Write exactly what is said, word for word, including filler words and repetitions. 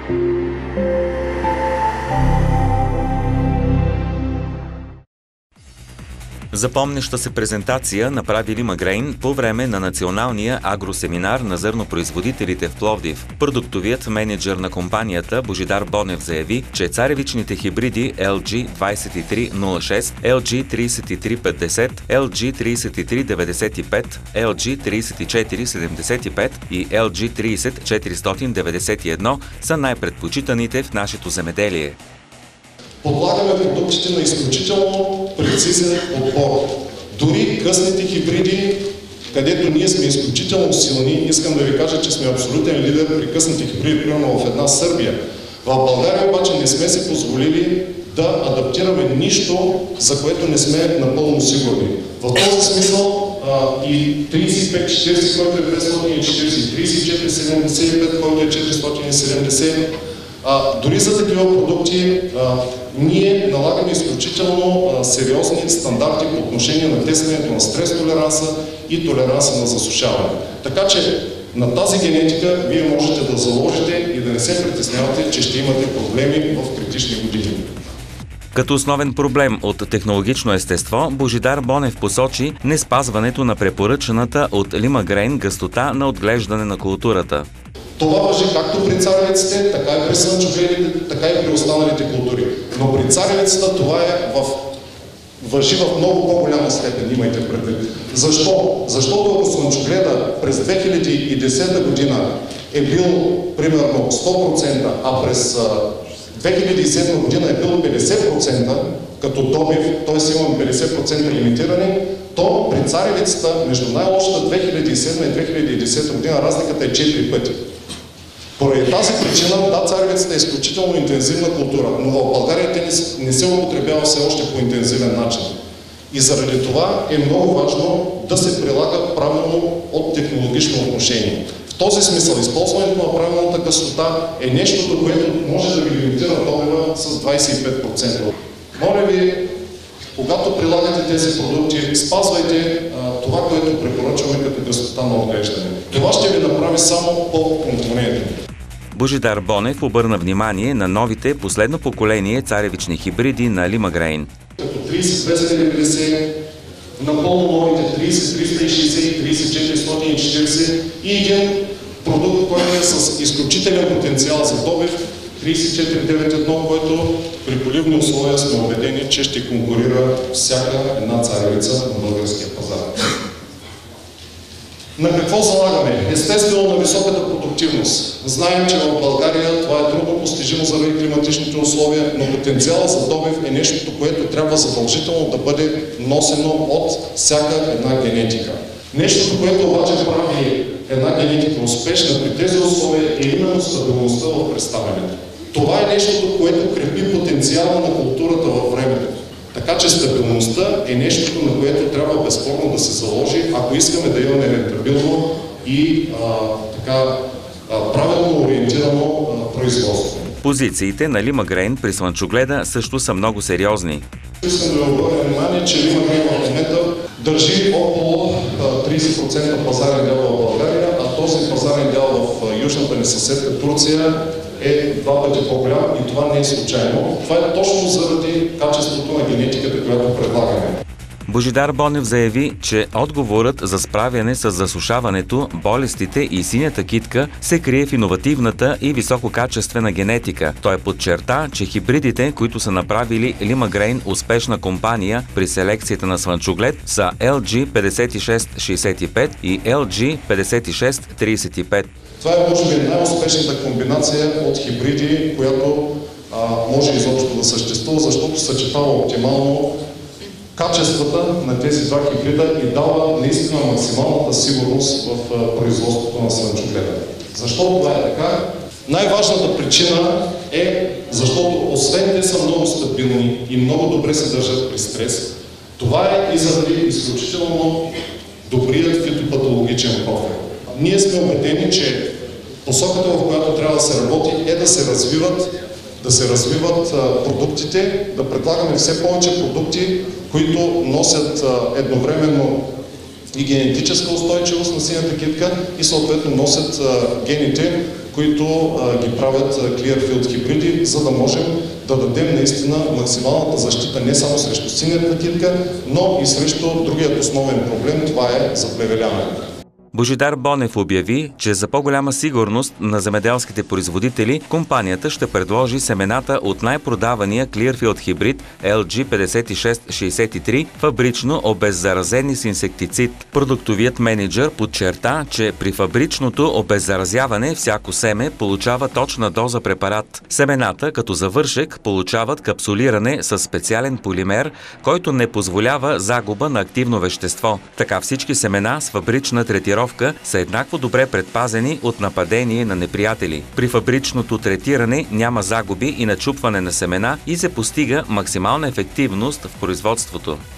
Запомняща се презентация направи Лимагрейн по време на националния агросеминар на зърнопроизводителите в Пловдив. Продуктовият менеджер на компанията Божидар Бонев заяви, че царевичните хибриди Ел Джи двайсет и три нула шест, Ел Джи трийсет и три петдесет, Ел Джи трийсет и три деветдесет и пет, Ел Джи трийсет и четири седемдесет и пет и Ел Джи трийсет четиристотин деветдесет и едно са най-предпочитаните в нашето земеделие. Подлагаме продуктите на изключително прецизен отбор. Дори късните хибриди, където ние сме изключително силни, искам да ви кажа, че сме абсолютен лидер при късните хибриди, примерно в една Сърбия. В България обаче не сме си позволили да адаптираме нищо, за което не сме напълно сигурни. В този смисъл а, и трийсет и пет четирийсет, който е петстотин и четирийсет, и трийсет и четири седемдесет и пет, който е четиристотин и седемдесет, а, дори за такива продукти а, ние налагаме изключително а, сериозни стандарти по отношение на тестването на стрес толеранса и толеранса на засушаване. Така че на тази генетика вие можете да заложите и да не се притеснявате, че ще имате проблеми в критични години. Като основен проблем от технологично естество, Божидар Бонев посочи неспазването на препоръчаната от Лимагрейн гъстота на отглеждане на културата. Това важи както при царевиците, така и при слънчогледите, така и при останалите култури. Но при царевицата това е в... важи в много по-голяма степен, имайте предвид. Защо? Защото ако слънчогледа през две хиляди и десета година е бил примерно сто процента, а през две хиляди и седма година е бил петдесет процента като добив, т.е. имаме петдесет процента лимитирани, то при царевицата между най-лошата две хиляди и седма и две хиляди и десета година разликата е четири пъти. Поради тази причина, да, царевицата е изключително интензивна култура, но в България те не, не се употребява все още по интензивен начин. И заради това е много важно да се прилага правилно от технологично отношение. В този смисъл, използването на правилната гъстота е нещото, което може да ви лимитира добива с двайсет и пет процента. Моля ви, когато прилагате тези продукти, спазвайте а, това, което препоръчваме като гъстота на отглеждане. Това ще ви направи само по-конкурентни. Божидар Бонев обърна внимание на новите последно поколение царевични хибриди на Лимагрейн. Като трийсет двеста деветдесет, напълно новите трийсет триста и шейсет и трийсет четиристотин и четирийсет и един продукт, който е с изключителен потенциал за добив, трийсет четири деветдесет и едно, който при поливни условия сме убедени, че ще конкурира всяка една царевица на българския пазар. На какво залагаме? Естествено на високата продуктивност. Знаем, че в България това е трудно постижимо заради климатичните условия, но потенциалът за добив е нещото, което трябва задължително да бъде носено от всяка една генетика. Нещото, което обаче прави една генетика успешна при тези условия е именно стабилността в представянето. Това е нещото, което крепи потенциала на културата във времето. Така че стабилността е нещото, на което трябва безспорно да се заложи, ако искаме да имаме рентабилно и а, така, а, правилно ориентирано а, производство. Позициите на Лимагрейн при слънчогледа също са много сериозни. Искам да ви обърна внимание, че Лимагрейн в момента държи около трийсет процента пазарен дял в България, а този пазарен дял в южната ни съседка Турция е два пъти по-голям и това не е случайно. Това е точно заради качеството на генетиката, която предлагаме. Божидар Бонев заяви, че отговорът за справяне с засушаването, болестите и синята китка се крие в иновативната и висококачествена генетика. Той подчерта, че хибридите, които са направили Лимагрейн успешна компания при селекцията на слънчоглед, са Ел Джи петдесет и шест шейсет и пет и Ел Джи петдесет и шест трийсет и пет. Това е може би най-успешната комбинация от хибриди, която а, може изобщо да съществува, защото съчетава оптимално качествата на тези два хибрида и дава наистина максималната сигурност в производството на слънчогледа. Защо това е така? Най-важната причина е, защото освен те са много стабилни и много добре се държат при стрес, това е и заради изключително добрият фитопатологичен профил. Ние сме убедени, че посоката, в която трябва да се работи, е да се развиват, да се развиват а, продуктите, да предлагаме все повече продукти, които носят а, едновременно и генетическа устойчивост на синята китка и съответно носят а, гените, които а, ги правят Clearfield хибриди, за да можем да дадем наистина максималната защита не само срещу синята китка, но и срещу другият основен проблем, това е заплевеляването. Божидар Бонев обяви, че за по-голяма сигурност на земеделските производители, компанията ще предложи семената от най-продавания Clearfield хибрид Ел Джи петдесет и шест шейсет и три, фабрично обеззаразени с инсектицид. Продуктовият менеджер подчерта, че при фабричното обеззаразяване всяко семе получава точна доза препарат. Семената, като завършек, получават капсулиране с специален полимер, който не позволява загуба на активно вещество. Така всички семена с фабрична третировка са еднакво добре предпазени от нападение на неприятели. При фабричното третиране няма загуби и начупване на семена и се постига максимална ефективност в производството.